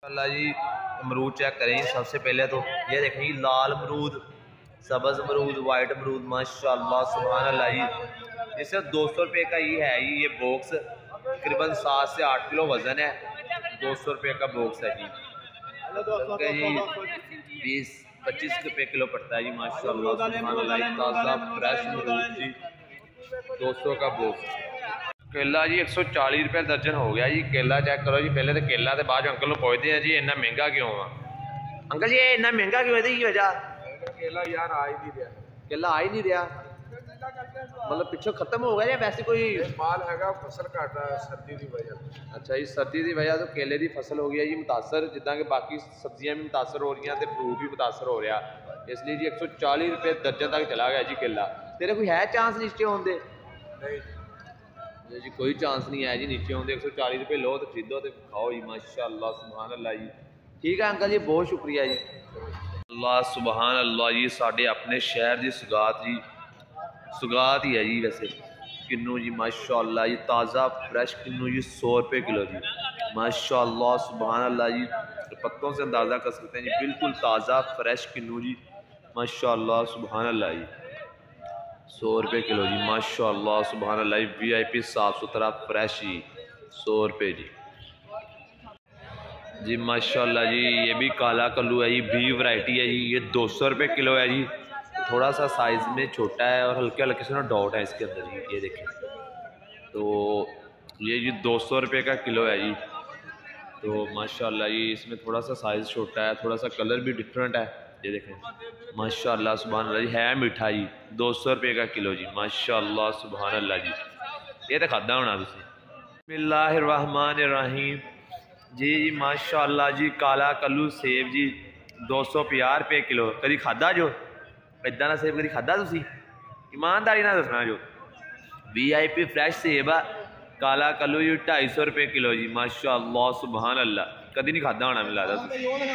अल्लाह जी अमरूद चेक करें सबसे पहले तो ये देखें जी, लाल अमरूद, सब्ज़ अमरूद, वाइट अमरूद, माशाल्लाह सुभान अल्लाह जी। इसे 200 रुपये का ही है जी ये बॉक्स, तकरीबन 7 से 8 किलो वज़न है। 200 रुपये का बॉक्स है जी, जी 20-25 रुपये किलो पड़ता है जी। माशाल्लाह सुभान अल्लाह, ताज़ा फ्रेश अमरूद जी, 200 का बॉक्स। केला जी 140 रुपये दर्जन हो गया जी। केला चेक करो जी, पहले तो केला तो बाद अंकल को पूछते हैं जी इन्ना महंगा क्यों आ अंकल जी, इन्ना महंगा क्यों है? वजह केला यार आ ही नहीं रहा, केला आ ही नहीं रहा, मतलब पिछों खत्म हो गया या वैसे कोई माल हैगा, फसल घट है सर्दी की वजह। अच्छा जी, सर्दी की वजह तो केले की फसल हो गई है जी मुतासर, जिदा कि बाकी सब्जियां भी मुतासर हो रही हैं तो फ्रूट भी मुतासर हो रहा, इसलिए जी 140 रुपये दर्जन तक चला गया जी केला। तेरे कोई है चांस नीचे होने? नहीं जी, कोई चांस नहीं है जी नीचे होंगे। 140 रुपये लो तो खरीदो तो खाओ जी, माशाल्लाह सुभान अल्लाह जी। ठीक है अंकल जी, बहुत शुक्रिया जी। अल्लाह सुभान अल्लाह जी, साढ़े अपने शहर की सुगात जी, सुगात ही है जी वैसे। किन्नू जी माशाल्लाह जी, ताज़ा फ्रेश किन्नू जी 100 रुपये किलो जी, माशाल्लाह सुभान अल्लाह जी। पत्तों से अंदाज़ा कर सकते हैं जी, बिल्कुल ताज़ा फ्रेश किन्नू जी, माशाल्लाह सुभान अल्लाह जी। 100 रुपये किलो जी, माशाल्लाह सुभान अल्लाह। VIP साफ़ सुथरा फ्रेश जी, 100 रुपये जी जी, माशाल्लाह जी। ये भी काला कल्लू है जी, B वैरायटी है जी, ये 200 रुपये किलो है जी। थोड़ा सा साइज़ में छोटा है और हल्के हल्के से डॉट है इसके अंदर जी, ये देखें। तो ये जी 200 रुपये का किलो है जी। तो माशाल्लाह जी, इसमें थोड़ा सा साइज़ छोटा है, थोड़ा सा कलर भी डिफरेंट है, ये देखें माशाल्लाह सुभान अल्लाह जी। है मीठा जी, 200 रुपये का किलो जी, माशाल्लाह सुभान अल्लाह जी। ये तो खादा होना तुसीं। बिस्मिल्लाहिर्रहमानिर्रहीम जी, माशाल्लाह जी। काला कल्लू सेब जी 250 रुपये किलो। कभी खादा जो इदा का सेब? कभी खादा तुसीं? ईमानदारी ना दसना जो। VIP फ्रैश सेब आ काला कल्लू जी 250 रुपये किलो जी, माशाल्लाह सुभान अल्लाह। कभी नहीं खादा होना मिला रहा।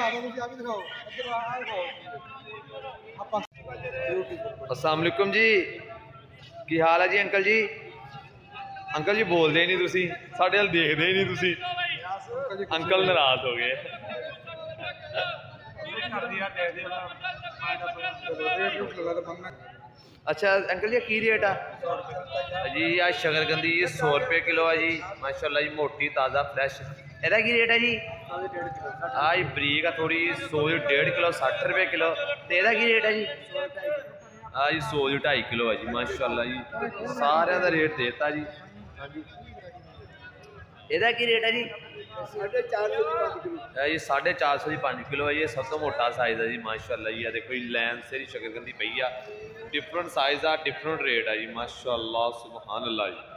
अस्सलाम वालेकुम जी, की हाल है जी अंकल जी? अंकल जी बोलते नहीं तुसी, साढ़े वाल देखते ही नहीं तुसी। अंकल नाराज हो गए। अच्छा अंकल जी, की रेट है जी? आज शकरकंदी जी 100 रुपये किलो है जी, माशाल्लाह जी। मोटी ताज़ा फ्रेश, एदा की रेट है जी? आज बरीक है थोड़ी, 100 1.5 किलो 60 रुपये किलो। तो एदा की रेट है जी? आज 100 2.5 किलो है जी, माशाल्लाह जी। सारे का रेट देता जी। हाँ जी, एदा की रेट है जी? 450 जी, 450 की 5 किलो है। ये सब तो मोटा साइज़ है जी, माशाल्लाह जी। देखो जी, लैन से शकरकंदी पई आ, डिफरेंट साइज़ आ, डिफरेंट रेट है जी, माशाल्लाह सुभान अल्लाह जी।